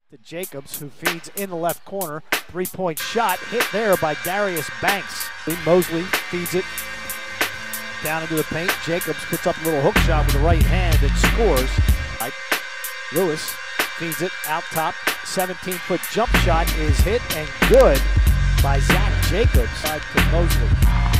To Jacobs, who feeds in the left corner. Three-point shot hit there by Darius Banks. Mosley feeds it down into the paint. Jacobs puts up a little hook shot with the right hand and scores. Lewis feeds it out top. 17-foot jump shot is hit and good by Zach Jacobs. Side to Mosley.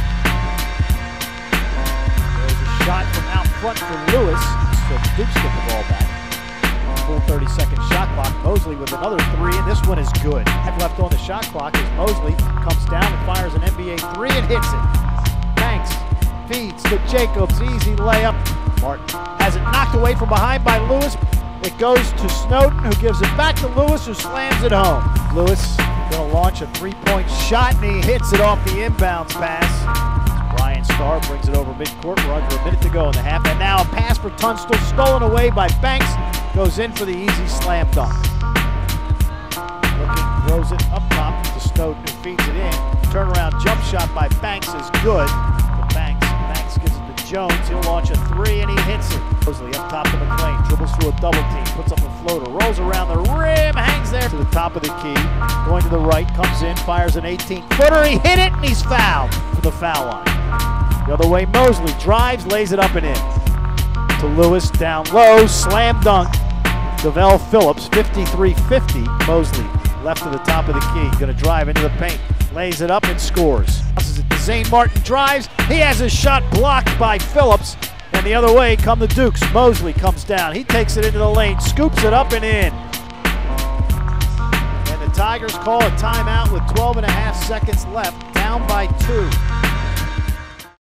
There's a shot from out front for Lewis. So Dukes get the ball back. Full 30-second shot clock. Mosley with another three, and this one is good. Left on the shot clock as Mosley comes down and fires an NBA three and hits it. Banks feeds to Jacobs, easy layup. Martin has it knocked away from behind by Lewis. It goes to Snowden, who gives it back to Lewis, who slams it home. Lewis gonna launch a three-point shot, and he hits it off the inbounds pass. Brian Starr brings it over midcourt. We're under a minute to go in the half, and now a pass for Tunstall, stolen away by Banks. Goes in for the easy slam dunk. Looking, throws it up top to Snowden, who feeds it in. Turnaround jump shot by Banks is good. To Banks. Banks gives it to Jones. He'll launch a three, and he hits it. Mosley up top to McLean. Dribbles through a double team. Puts up a floater. Rolls around the rim. Hangs there to the top of the key. Going to the right. Comes in. Fires an 18-footer. He hit it, and he's fouled for the foul line. The other way, Mosley drives, lays it up and in. To Lewis, down low, slam dunk. Devell Phillips, 53-50. Mosley, left to the top of the key, gonna drive into the paint, lays it up and scores. Zane Martin drives, he has his shot blocked by Phillips, and the other way come the Dukes. Mosley comes down, he takes it into the lane, scoops it up and in. And the Tigers call a timeout with 12.5 seconds left, down by 2.